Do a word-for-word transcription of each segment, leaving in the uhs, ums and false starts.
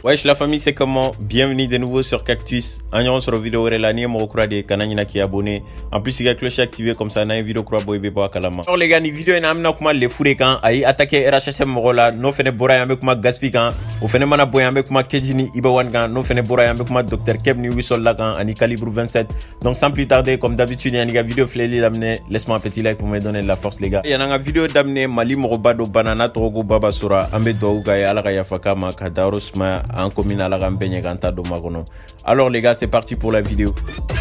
Wesh la famille, c'est comment? Bienvenue de nouveau sur Cactus. On se retrouve vidéo relani mo okura de kanana qui est abonné. En plus, il y a cloche activée comme ça, na une vidéo kura boy beba kalama. Alors les gars, ni vidéo na amna kuma le fouré kan ay attaquer R H S M mogola, no fene bora yambe kuma gaspi kan, o fene mana boy yambe kuma kejini ibawan kan, no fene bora yambe kuma docteur Keb ni wisol la kan, ani calibre vingt-sept. Donc sans plus tarder, comme d'habitude, il y a une vidéo fleli d'amener, laisse-moi un petit like pour me donner de la force les gars. Il y a une vidéo d'amener Mali Morobado Banana Togo Baba Sura, Ambe Douga et Alaka Fakama Kadarosma en commune à la Alors les gars, c'est parti pour la vidéo.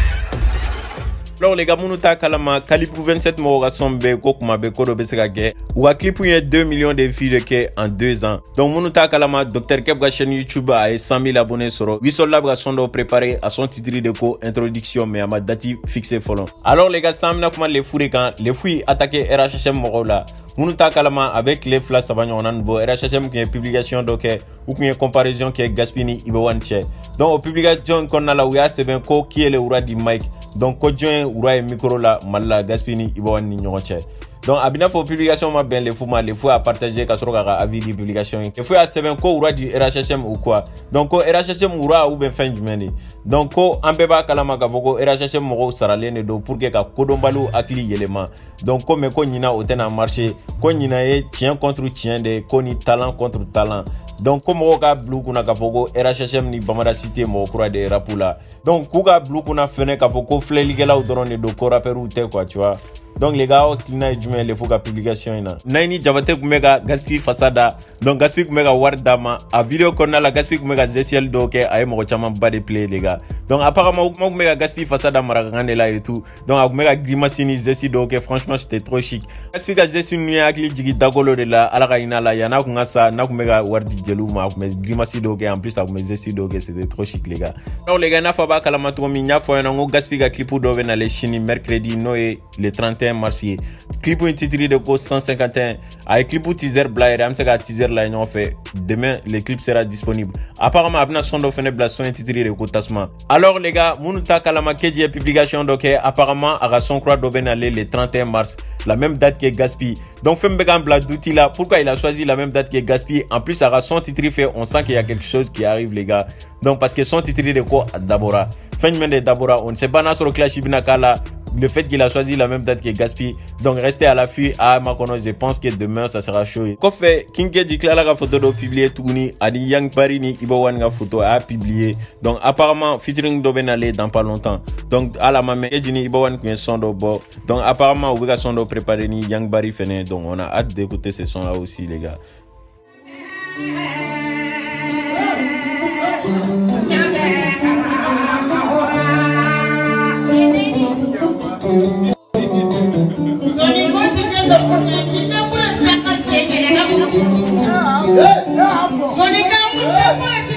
Alors les gars, Mounuta Kalama, calibre vingt-sept Moroga Sombe, Kokuma Beko Besegage, ou a clip où il y a deux millions de vues de Ke en deux ans. Donc Mounuta Kalama, docteur Keb la chaîne YouTube a cent mille abonnés sur huit soldats sont préparés à son titre de co introduction, mais à ma date fixée folon. Alors les gars, ça m'a comment les fous quand les fouilles attaquer R H S M Morola. Mounuta Kalama avec les flashs savagnon on bo R H S M qui est publication donc ou qui est comparaison qui est gaspini ibawanche. Donc au publication qu'on a là où il y a c'est bien ko qui est le oura di mic. Donc ko joint oura et micro là malla gaspini ibawani nyonche. Donc abina fo publication ma ben les fous ma les fous à partager ka soro ka avis de publication. Les fous à c'est bien ko oura di R H S M ou quoi. Donc ko R H S M oura ou ben fin du meni. Donc ko ambeba kalama ka voko R H S M mo saralene do pour que ka kodombalu akli élément. Donc comme ko nyina otena marché ko nyina e tien contre tien de ko ni talent contre talent. Donc comme on a blue kuna kafoko R H S M ni bamada cité mo kura de rapula. Donc kuga blue kuna fene kafoko fleligela ou drone de ko rapper ou te quoi tu vois. Donc les gars, clina du les faut la publication ina. Naini jabate kumega gaspi fasada. Donc gaspi kumega wardama a vidéo qu'on a la gaspi kumega zesiel do ke ay mo chama ba de play les gars. Donc apparemment kumega gaspi fasada maragane là et tout. Donc kumega grimasini zesi do ke franchement c'était trop chic. Gaspi ga zesi nuya akli jigi dagolo de la ala ina la yana kungasa na kumega wardi jelu ma kumega grimasi do ke en plus kumega zesi do ke c'était trop chic les gars. Donc les gars na fa ba kala matu mi nya fo na ngo gaspi ga clipu do na les chini mercredi noé le trente et un mars. Clip ou titré de cause cent cinquante et un avec clip ou teaser blaire am sega teaser là on fait demain le clip sera disponible apparemment abna son do fene blast son titré de cause tasma. Alors les gars Mounuta Kalama keji publication donc apparemment à son croix do benale le trente et un mars la même date que Gaspi. Donc femme began blast d'outil là pourquoi il a choisi la même date que Gaspi en plus à son titré fait on sent qu'il y a quelque chose qui arrive les gars. Donc parce que son titré de quoi d'abord fin de d'abord on ne sait pas na sur clash ibinakala. Le fait qu'il a choisi la même date que Gaspi, donc restez à l'affût. Ah, Makono, je pense que demain ça sera chaud. Qu'on fait, Kinke Dikla la photo de publier tout ni, Adi Yang Parini, Ibawan la photo a publié. Donc apparemment, featuring doben aller dans pas longtemps. Donc à la maman, Edini Ibawan qui est son do bo. Donc apparemment, on va son do préparer ni Yang Bari fene. Donc on a hâte d'écouter ces sons là aussi les gars. Sonika